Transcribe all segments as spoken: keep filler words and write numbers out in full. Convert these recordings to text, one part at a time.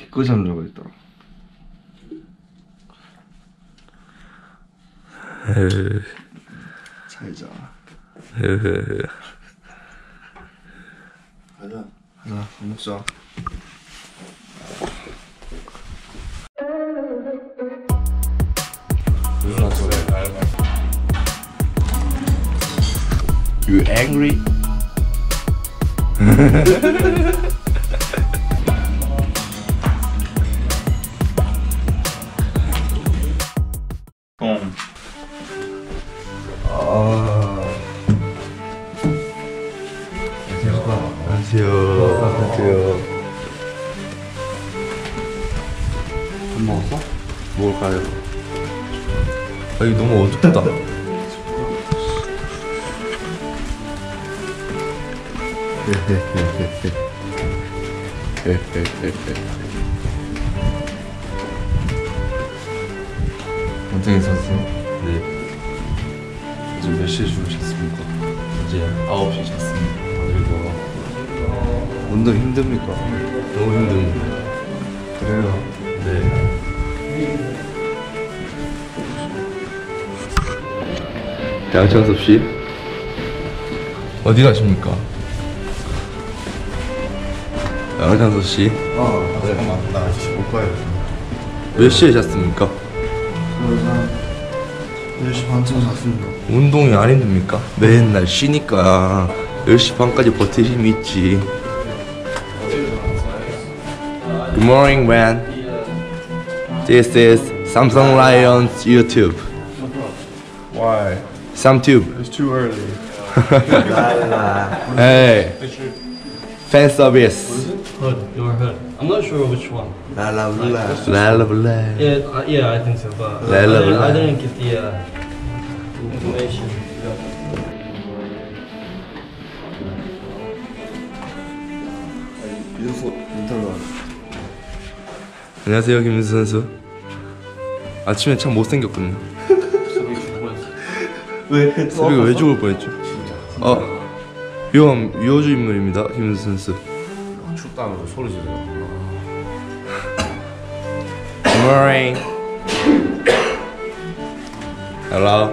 기꺼이 잠자고 있더라. 잘자. 가자. 가자. 밥 먹자. You angry? 응. 아. 안녕하세요. 안녕하세요. 밥 먹었어? 먹을까요? 아, 이거 너무 어둡다. 원장님 선수? 네. 요즘 몇 시에 주무셨습니까? 이제 아홉 시 잤습니다. 그리고 운동 힘듭니까? 너무 힘듭니다. 그래요? 네. 양창섭 씨? 어디 가십니까? 양창섭 씨? 아, 네. 잠깐만, 나 아직 못 가요. 몇 시에 잤습니까? 한 열 시 반쯤 잤습니다. 운동이 안 힘듭니까? 맨날 쉬니까 열 시 반까지 버틸 힘이 있지. Good morning, man. This is Samsung Lions YouTube. Why? Samtube. It's too early. Hey. Fan service. Hood, your hood. I'm not sure which one. La la la. La la la. Yeah, uh, yeah, I think so, but La, la, I, didn't, la. I didn't get the uh, information. 유소 인터뷰. 안녕하세요, 김민수 선수. 아침에 참 못생겼군요. 왜? 새벽에 왜 죽을 뻔했죠? 아, 위험 위호주 인물입니다, 김민수 선수. 춥다면서 소리 지르요. Good morning. Hello.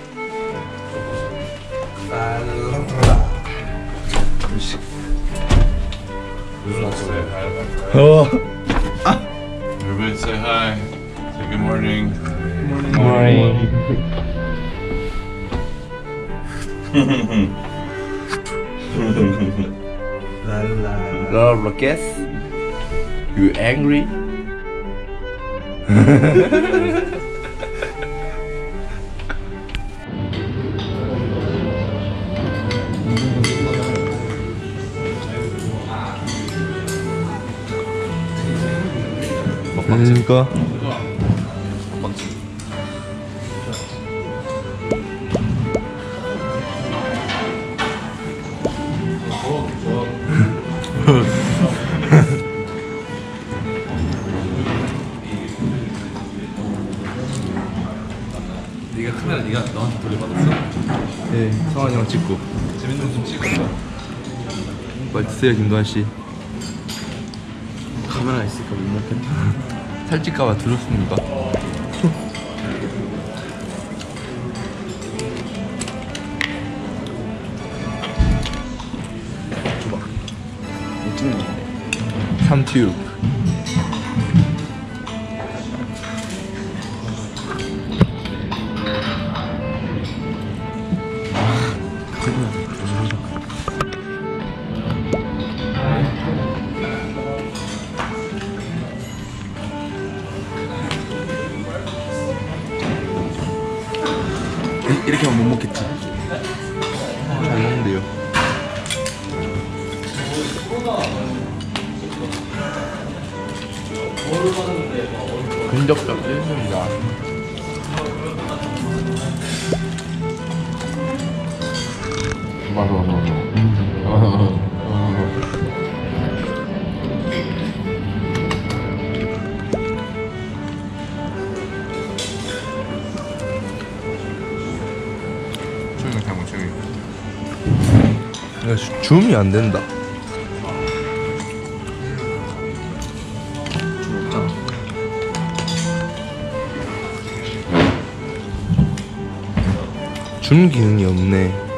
어. Everybody say hi. Say good morning. Good morning. La la guess. You angry? 안녕하십니까? 네가 카메라 네가 너한테 돌려받았어? 네, 성환이 형 찍고. 재밌는 좀 찍었어. 빨리 드세요, 김도환 씨. 카메라 있으니까 못 먹겠다. 살찔까봐 두렵습니까? 삼튜브. 이렇게 하면 못 먹겠지. 잘 먹는데요. 근접적 일 분이다. 맞아 맞아 맞아. 저희는 그냥 저기. 야, 줌이 안 된다. 줌 기능이 없네.